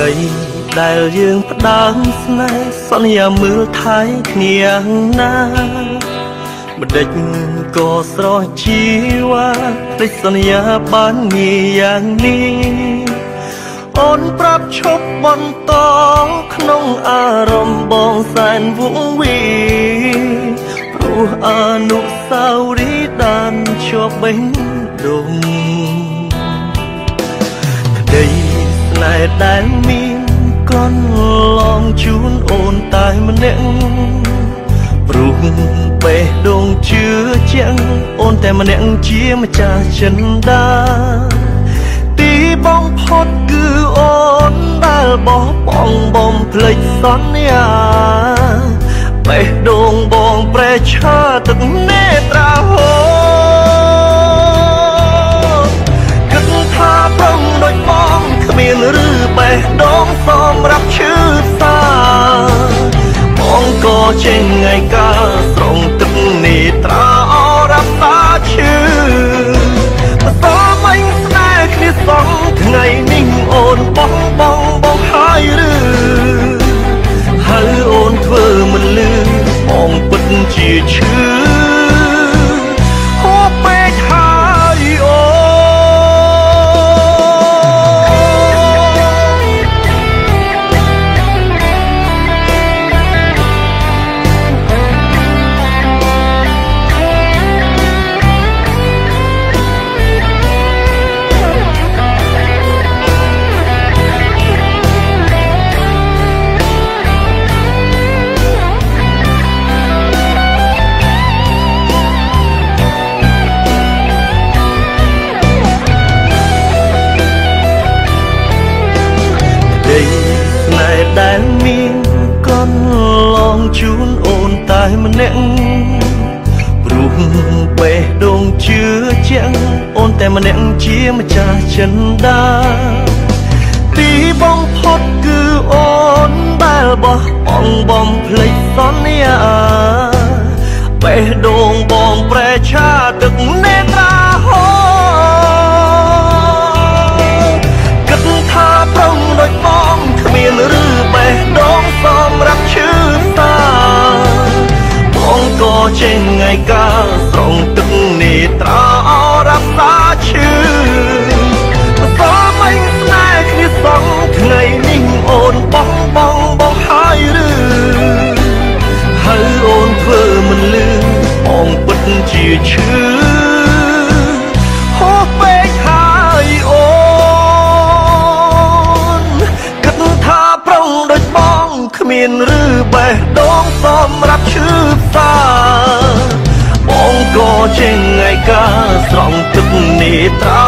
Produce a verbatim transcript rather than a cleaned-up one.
ដីដែលយើងផ្ដើមស្នេហ៍សន្យាមើលថែគ្នាណាម្ដេចក៏ស្រស់ជីវ៉ាភ្លេចសន្យាបានងាយយ៉ាងនេះអូនប្រាប់ឈប់បន្តក្នុងអារម្មណ៍បងសែនវង្វេព្រោះអនុស្សាវរីយ៍ដានជាប់បេះដូងក្តីស្នេហ៍ដែលមានកន្លងជូនអូនតែម្នាក់ព្រោះបេះដូងជឿជាក់អូនតែម្នាក់ជាម្ចាស់ចិនដាទីបងផុតគឺអូនដែលបោះបង់បំភ្លេចសន្យាបេះដូងបងប្រែឆាទឹកនេត្រាហូរគិតថាប្រំដូចបងគ្មានឬបេះដូងសម្រាប់ឈឺសាបងក៏ចេញថ្ងៃកាលស្រង់ទឹកនេត្រាអរ៉ាសាឈឺបតមិញស្នេហ៍គ្នាសងថ្ងៃនេះអូនបងបងបងហើយឬហើយអូនធ្វើមិនលឺបងពិតជាឈឺហូបពេកហើយអូដែលមានកន្លងជូនអូនតែម្នាក់ព្រោះបេះដូងជឿជាក់អូនតែម្នាក់ជាម្ចាស់ចិនដាទីបងផុតគឺអូនដែលបោះបង់បំភ្លេចសន្យាបេះដូងបងប្រែឆាទឹកនេត្រាហូរគិតថាប្រំដូចបងគ្មានឬបេះដូងសម្រាប់ឈឺសាបងក៏ចេញថ្ងៃកាលស្រង់ទឹកនេត្រាអរ៉ាសាឈឺបតមិញស្នេហ៍គ្នាសងថ្ងៃនេះអូនបងបងបងហើយឬហើយអូនធ្វើមិនលឺបងពិតជាឈឺហូបពេកហើយអូគ្មានឬបេះដូងសម្រាប់ឈឺផ្សាបងក៏ចេញថ្ងៃកាលស្រង់ទឹកនេត្រា